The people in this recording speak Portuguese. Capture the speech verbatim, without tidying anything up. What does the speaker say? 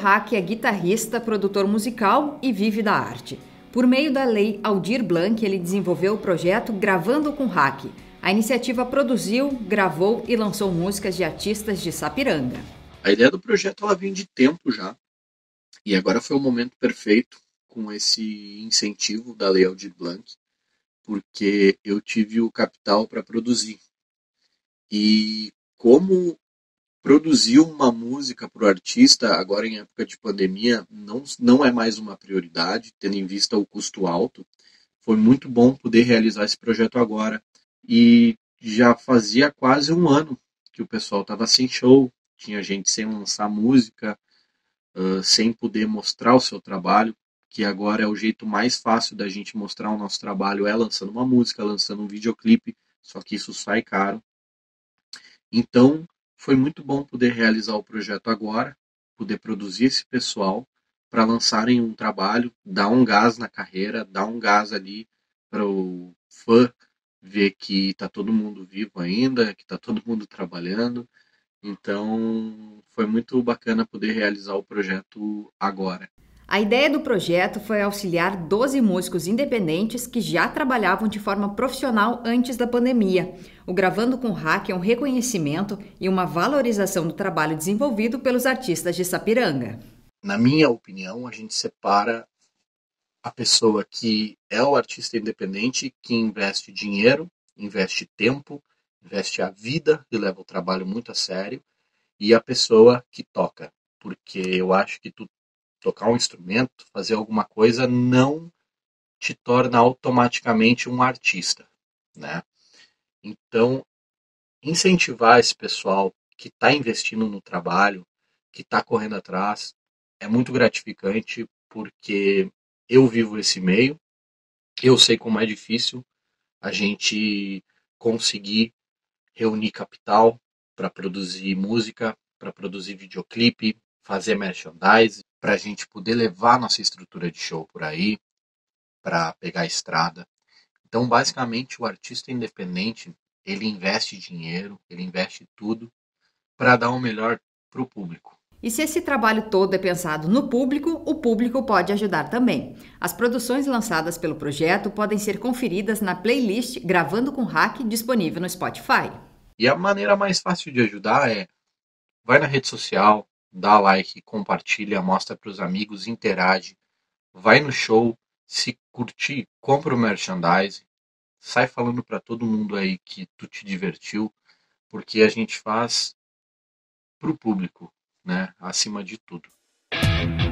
Hack é guitarrista, produtor musical e vive da arte. Por meio da Lei Aldir Blanc, ele desenvolveu o projeto Gravando com Hack. A iniciativa produziu, gravou e lançou músicas de artistas de Sapiranga. A ideia do projeto ela vem de tempo já, e agora foi o momento perfeito com esse incentivo da Lei Aldir Blanc, porque eu tive o capital para produzir. E como produzir uma música para o artista, agora em época de pandemia, não, não é mais uma prioridade, tendo em vista o custo alto. Foi muito bom poder realizar esse projeto agora. E já fazia quase um ano que o pessoal estava sem show, tinha gente sem lançar música, uh, sem poder mostrar o seu trabalho, que agora é o jeito mais fácil da gente mostrar o nosso trabalho, é lançando uma música, lançando um videoclipe, só que isso sai caro. Então, foi muito bom poder realizar o projeto agora, poder produzir esse pessoal para lançarem um trabalho, dar um gás na carreira, dar um gás ali para o fã ver que está todo mundo vivo ainda, que está todo mundo trabalhando. Então, foi muito bacana poder realizar o projeto agora. A ideia do projeto foi auxiliar doze músicos independentes que já trabalhavam de forma profissional antes da pandemia. O Gravando com Hack é um reconhecimento e uma valorização do trabalho desenvolvido pelos artistas de Sapiranga. Na minha opinião, a gente separa a pessoa que é o artista independente, que investe dinheiro, investe tempo, investe a vida e leva o trabalho muito a sério, e a pessoa que toca. Porque eu acho que tu tocar um instrumento, fazer alguma coisa, não te torna automaticamente um artista, né? Então, incentivar esse pessoal que está investindo no trabalho, que está correndo atrás, é muito gratificante, porque eu vivo esse meio, eu sei como é difícil a gente conseguir reunir capital para produzir música, para produzir videoclipe, fazer merchandise, para a gente poder levar nossa estrutura de show por aí, para pegar a estrada. Então, basicamente, o artista independente, ele investe dinheiro, ele investe tudo para dar o melhor para o público. E se esse trabalho todo é pensado no público, o público pode ajudar também. As produções lançadas pelo projeto podem ser conferidas na playlist Gravando com Hack, disponível no Spotify. E a maneira mais fácil de ajudar é, vai na rede social, dá like, compartilha, mostra para os amigos, interage, vai no show, se curtir, compra o merchandise, sai falando para todo mundo aí que tu te divertiu, porque a gente faz pro público, né, acima de tudo.